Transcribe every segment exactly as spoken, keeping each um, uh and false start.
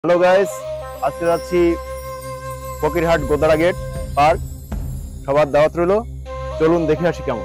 Hello guys, আজকে যাচ্ছি Fakirhat Godara gate park. সবার দাওয়াত রইল, চলুন দেখে আসি কেমন।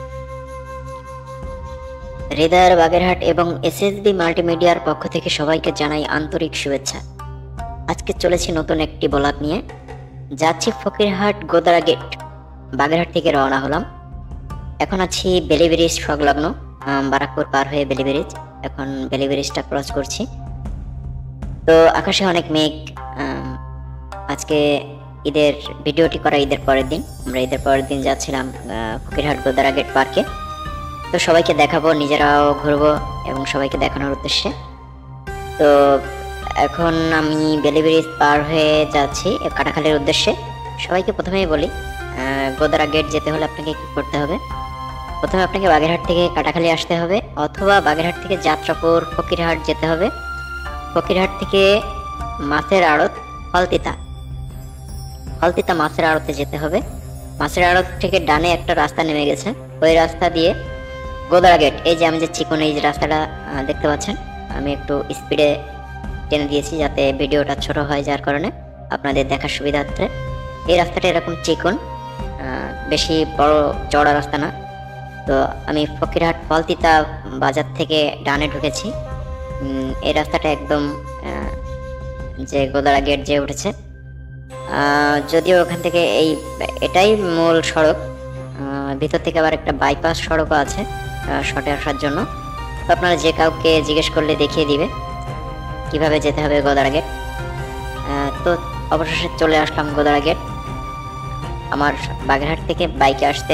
হৃদয়ের বাগেরহাট এবং এসএসবি মাল্টিমিডিয়ার পক্ষ থেকে সবাইকে জানাই আন্তরিক শুভেচ্ছা। আজকে চলেছি নতুন একটি ব্লগ নিয়ে। যাচ্ছি ফকিরহাট গোদারা গেট, বাগেরহাট থেকে রওনা হলাম। এখন আছি বেলি ব্রিজ সংলগ্ন, বারাকপুর পার হয়ে বেলি ব্রিজ। এখন বেলি ব্রিজটা ক্রস করছি। তো আকাশে অনেক মেঘ। আজকে ঈদের ভিডিওটি করা ঈদের পরের দিন। আমরা ঈদের পরের দিন যাচ্ছিলাম ফকিরহাট গোদারা গেট পার্কে। তো সবাইকে দেখাবো, নিজেরাও ঘুরবো এবং সবাইকে দেখানোর উদ্দেশ্যে। তো এখন আমি বেলি ব্রিজ পার হয়ে যাচ্ছি কাটাখালীর উদ্দেশ্যে। সবাইকে প্রথমেই বলি, গোদারা গেট যেতে হলে আপনাকে কি করতে হবে। প্রথমে আপনাকে বাগেরহাট থেকে কাটাখালী আসতে হবে, অথবা বাগেরহাট থেকে যাত্রাপুর ফকিরহাট যেতে হবে। ফকিরহাট থেকে মাছের আড়ত ফলতিতা ফলতিতা মাছের আড়তে যেতে হবে। মাছের আড়ত থেকে ডানে একটা রাস্তা নেমে গেছে, ওই রাস্তা দিয়ে গোদারা গেট, এই যে আমি যে চিকন এই যে রাস্তাটা দেখতে পাচ্ছেন, আমি একটু স্পিডে টেনে দিয়েছি যাতে ভিডিওটা ছোট হয়, যার কারণে আপনাদের দেখার সুবিধার্থে। এই রাস্তাটা এরকম চিকন, বেশি বড় চওড়া রাস্তা না। তো আমি ফকিরহাট ফলতিতা বাজার থেকে ডানে ঢুকেছি। এই রাস্তাটা একদম যে গোদারা গেট যে উঠেছে, যদিও ওখান থেকে এই এটাই মূল সড়ক, ভিতর থেকে আবার একটা বাইপাস সড়কও আছে শর্টে আসার জন্য। তো আপনারা যে কাউকে জিজ্ঞেস করলে দেখিয়ে দিবে কিভাবে যেতে হবে গোদারা গেট। তো অবশেষে চলে আসলাম গোদারা গেট। আমার বাগেরহাট থেকে বাইকে আসতে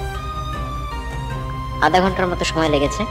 আধা ঘন্টার মতো সময় লেগেছে।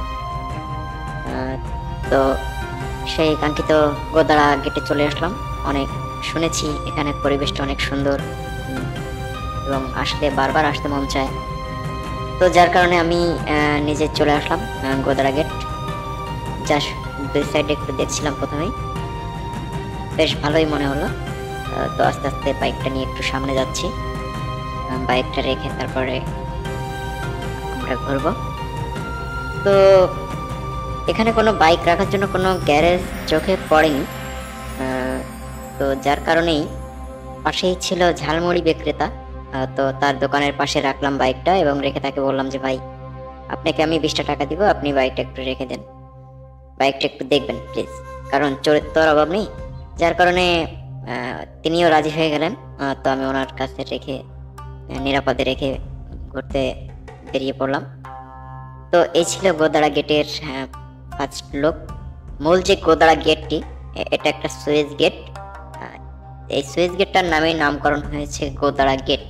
তো সেই কাঙ্ক্ষিত গোদারা গেটে চলে আসলাম। অনেক শুনেছি এখানে পরিবেশটা অনেক সুন্দর এবং আসলে বারবার আসতে মন চায়। তো যার কারণে আমি নিজে চলে আসলাম গোদারা গেট। যা দুই সাইডে একটু দেখছিলাম প্রথমেই, বেশ ভালোই মনে হলো। তো আস্তে আস্তে বাইকটা নিয়ে একটু সামনে যাচ্ছি, বাইকটা রেখে তারপরে আমরা ঘুরবো। তো এখানে কোনো বাইক রাখার জন্য কোনো গ্যারেজ চোখে পড়েনি, তো যার কারণেই পাশেই ছিল ঝালমুড়ি বিক্রেতা। তো তার দোকানের পাশে রাখলাম বাইকটা এবং রেখে তাকে বললাম যে ভাই, আপনাকে আমি বিশটা টাকা দিব, আপনি বাইকটা একটু রেখে দেন, বাইকটা একটু দেখবেন প্লিজ, কারণ চরিত্রের অভাব নেই। যার কারণে তিনিও রাজি হয়ে গেলেন। তো আমি ওনার কাছে রেখে নিরাপদে রেখে ঘুরতে বেরিয়ে পড়লাম। তো এই ছিল গোদারা গেটের ফার্স্ট লুক। মূল যে গোদারা গেটটি, এটা একটা সুইচ গেট। এই সুইচ গেটটার নামেই নামকরণ হয়েছে গোদারা গেট।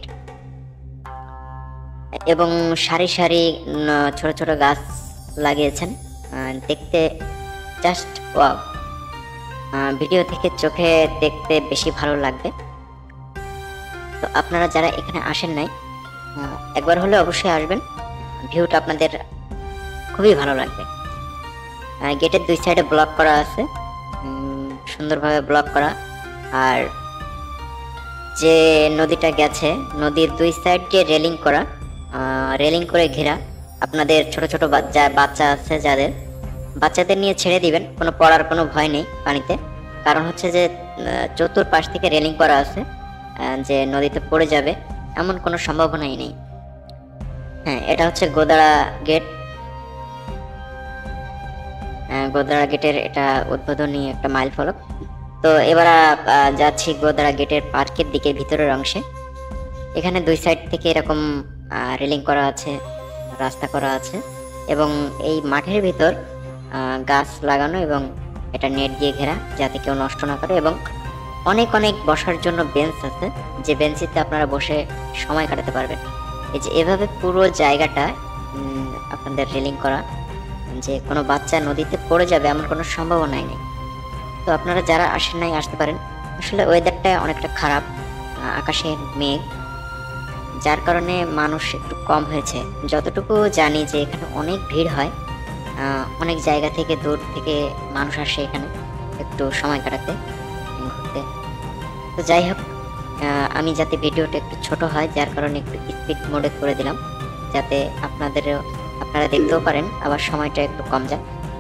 এবং সারি সারি ছোট ছোট গাছ লাগিয়েছেন, দেখতে জাস্ট ওয়াও। ভিডিও থেকে চোখে দেখতে বেশি ভালো লাগবে। তো আপনারা যারা এখানে আসেন নাই, একবার হলে অবশ্যই আসবেন, ভিউটা আপনাদের খুবই ভালো লাগবে। গেটের দুই সাইডে ব্লক করা আছে, সুন্দরভাবে ব্লক করা। আর যে নদীটা গেছে, নদীর দুই সাইড দিয়ে রেলিং করা, রেলিং করে ঘেরা। আপনাদের ছোট ছোট বাচ্চা বাচ্চা আছে যাদের, বাচ্চাদের নিয়ে ছেড়ে দিবেন, কোনো পড়ার কোনো ভয় নেই পানিতে। কারণ হচ্ছে যে চতুর্পাশ থেকে রেলিং করা আছে, যে নদীতে পড়ে যাবে এমন কোনো সম্ভাবনাই নেই। হ্যাঁ, এটা হচ্ছে গোদারা গেট। গোদারা গেটের এটা উদ্বোধনী একটা মাইল ফলক। তো এবার যাচ্ছি গোদারা গেটের পার্কের দিকে, ভিতরের অংশে। এখানে দুই সাইড থেকে এরকম রেলিং করা আছে, রাস্তা করা আছে, এবং এই মাঠের ভিতর গাছ লাগানো এবং এটা নেট দিয়ে ঘেরা যাতে কেউ নষ্ট না করে। এবং অনেক অনেক বসার জন্য বেঞ্চ আছে, যে বেঞ্চিতে আপনারা বসে সময় কাটাতে পারবেন। এই যে এভাবে পুরো জায়গাটা আপনাদের রেলিং করা, যে কোনো বাচ্চা নদীতে পড়ে যাবে এমন কোনো সম্ভাবনাই নেই। তো আপনারা যারা আসেন নাই আসতে পারেন। আসলে ওয়েদারটা অনেকটা খারাপ, আকাশে মেঘ, যার কারণে মানুষ একটু কম হয়েছে। যতটুকু জানি যে এখানে অনেক ভিড় হয়, অনেক জায়গা থেকে দূর থেকে মানুষ আসে এখানে একটু সময় কাটাতে, ঘুরতে। তো যাই হোক, আমি যাতে ভিডিওটা একটু ছোট হয়, যার কারণে একটু স্পিড মোডে করে দিলাম, যাতে আপনাদেরও আপনারা দেখতেও পারেন, আবার সময়টা একটু কম যায়। তো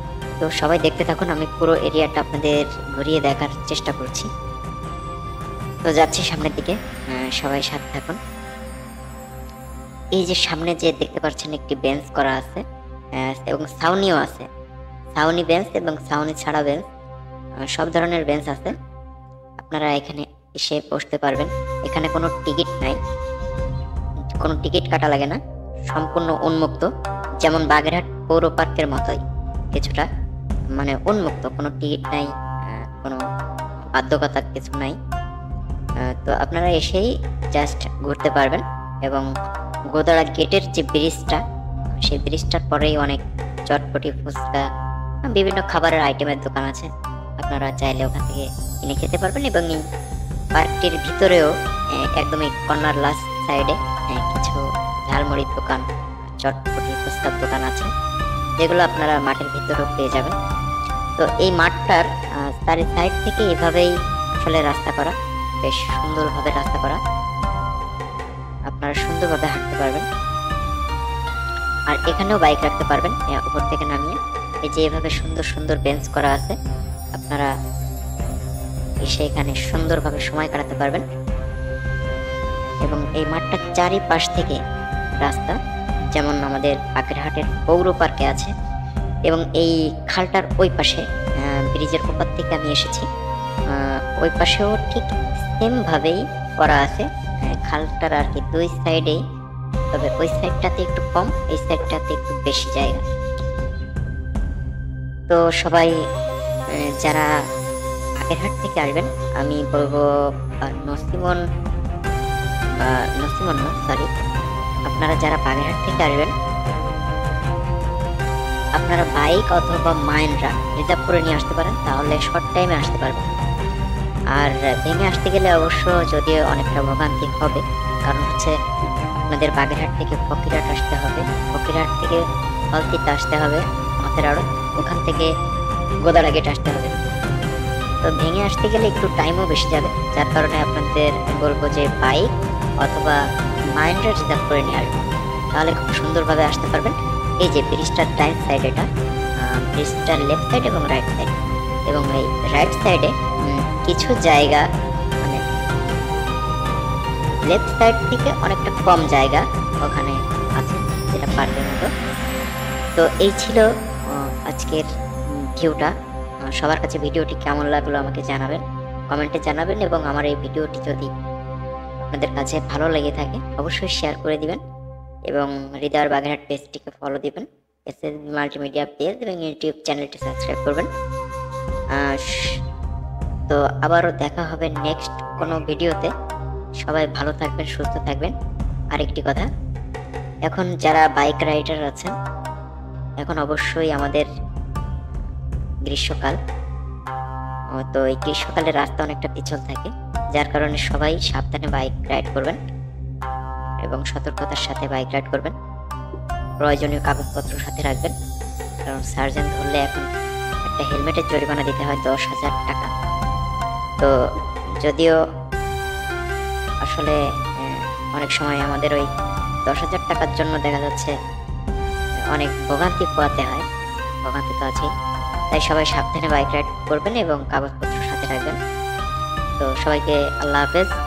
তো সবাই দেখতে থাকুন, আমি পুরো এরিয়াটা আপনাদের ঘুরিয়ে দেখার চেষ্টা করছি। তো যাচ্ছি সামনের দিকে, আহ, সবাই সাথে থাকুন। এই যে সামনে যে দেখতে পাচ্ছেন একটি বেঞ্চ করা আছে আহ, এবং ছাউনিও আছে, ছাউনি বেঞ্চ এবং ছাউনি ছাড়া বেঞ্চ, আহ, সব ধরনের বেঞ্চ আছে। আপনারা এখানে এসে বসতে পারবেন। এখানে কোনো টিকিট নাই, কোনো টিকিট কাটা লাগে না, সম্পূর্ণ উন্মুক্ত, যেমন বাগেরহাট পৌর পার্কের মতোই কিছুটা, মানে উন্মুক্ত, কোনো টিকিট নাই, আহ, কোনো বাধ্যকতা কিছু নাই। আহ, তো আপনারা এসেই জাস্ট ঘুরতে পারবেন। এবং গোদাড়া গেটের যে ব্রিজটা, সেই ব্রিজটার পরেই অনেক চটপটি, ফুচকা, বিভিন্ন খাবারের আইটেমের দোকান আছে। আপনারা চাইলে ওখান থেকে কিনে খেতে পারবেন। এবং এই পার্কটির ভিতরেও আহ, একদম এই কর্নার লাস্ট সাইডে কিছু ঝালমুড়ির দোকান, চটপটি, ফুচকার দোকান আছে, যেগুলো আপনারা মাঠের ভিতরেও পেয়ে যাবেন। তো এই মাঠটার আহ, চারি সাইড থেকে এভাবেই আসলে রাস্তা করা, বেশ সুন্দরভাবে রাস্তা করা, আপনারা সুন্দরভাবে হাঁটতে পারবেন। আর এখানেও বাইক রাখতে পারবেন আহ, উপর থেকে নামিয়ে। এই যে এভাবে সুন্দর সুন্দর বেঞ্চ করা আছে, আপনারা এসে এখানে সুন্দরভাবে সময় কাটাতে পারবেন। এবং এই মাঠটার চারিপাশ থেকে রাস্তা, যেমন আমাদের বাগেরহাটের পৌর পার্কে আছে। এবং এই খালটার ওই পাশে, ব্রিজের ওপার থেকে আমি এসেছি, আহ, ওই পাশেও ঠিক সেম ভাবেই করা আছে খালটার আর কি, দুই সাইডেই। তবে ওই সাইডটাতে একটু কম, এই সাইডটাতে একটু বেশি জায়গা। তো সবাই আহ, যারা বাগেরহাট থেকে আসবেন, আমি বলবো আহ, নসিমন বা নসিমন না সরি আপনারা যারা বাগেরহাট থেকে আসবেন, আপনারা বাইক অথবা মাইন্ডরা রিজার্ভ করে নিয়ে আসতে পারেন, তাহলে শর্ট টাইমে আসতে পারবেন। আর ভেঙে আসতে গেলে অবশ্য যদিও অনেকটা ভোগান্তি হবে, কারণ হচ্ছে আপনাদের বাগেরহাট থেকে ফকিরহাট আসতে হবে, ফকিরহাট থেকে হলতিতে আসতে হবে মাছের আড়ত, ওখান থেকে গোদাড়া গেট আসতে হবে। তো ভেঙে আসতে গেলে একটু টাইমও বেশি যাবে, যার কারণে আপনাদের বলবো যে বাইক অথবা মাইন্ডরা রিজার্ভ করে নিয়ে আসবেন, তাহলে খুব সুন্দরভাবে আসতে পারবেন। এই যে ব্রিজটার ডাইন সাইড, এটা ব্রিজটার লেফট সাইড এবং রাইট সাইড, এবং এই রাইট সাইডে কিছু জায়গা, মানে লেফট সাইড থেকে অনেকটা কম জায়গা ওখানে আছে, যেটা পার্কের মতো। তো এই ছিল আহ, আজকের ভিউটা। সবার কাছে ভিডিওটি কেমন লাগলো আমাকে জানাবেন, কমেন্টে জানাবেন। এবং আমার এই ভিডিওটি যদি আপনাদের কাছে ভালো লেগে থাকে অবশ্যই শেয়ার করে দিবেন, এবং হৃদয়ের বাগেরহাট পেজটিকে ফলো দিবেন, এসএস মাল্টিমিডিয়া পেজ এবং ইউটিউব চ্যানেলটি সাবস্ক্রাইব করবেন। তো আবারও দেখা হবে নেক্সট কোনো ভিডিওতে। সবাই ভালো থাকবেন, সুস্থ থাকবেন। আরেকটি কথা, এখন যারা বাইক রাইডার আছেন, এখন অবশ্যই আমাদের গ্রীষ্মকাল, তো এই গ্রীষ্মকালে রাস্তা অনেকটা পিছল থাকে, যার কারণে সবাই সাবধানে বাইক রাইড করবেন এবং সতর্কতার সাথে বাইক রাইড করবেন। প্রয়োজনীয় কাগজপত্র সাথে রাখবেন, কারণ সার্জেন্ট ধরলে এখন একটা হেলমেটের জরিমানা দিতে হয় দশ হাজার টাকা। তো যদিও আসলে অনেক সময় আমাদের ওই দশ হাজার টাকার জন্য দেখা যাচ্ছে অনেক ভোগান্তি পোয়াতে হয়, ভোগান্তি তো আছেই। তাই সবাই সাবধানে বাইক রাইড করবেন এবং কাগজপত্র সাথে রাখবেন। তো সবাইকে আল্লাহ হাফেজ।